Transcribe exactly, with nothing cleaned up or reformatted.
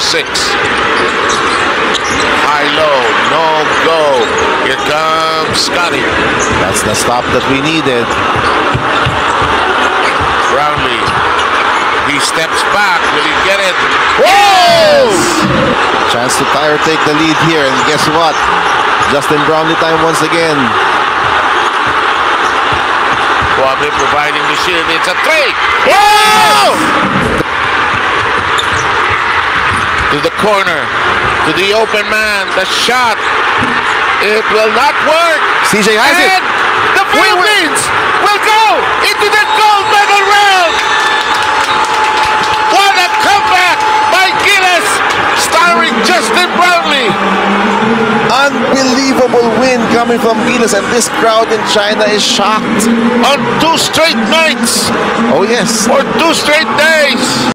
six. High low, no go. Here comes Scotty. That's the stop that we needed. Brownlee. He steps back. Will he get it? Whoa! Chance to tire take the lead here, and guess what? Justin Brownlee time once again. Kwame providing the shield. It's a three. Whoa! To the corner. To the open man. The shot. It will not work. C J has and it. The Philippines will go into the gold medal round. What a comeback by Gilas, starring Justin Brownlee. Unbelievable win coming from Gilas, and this crowd in China is shocked. On two straight nights. Oh yes. For two straight days.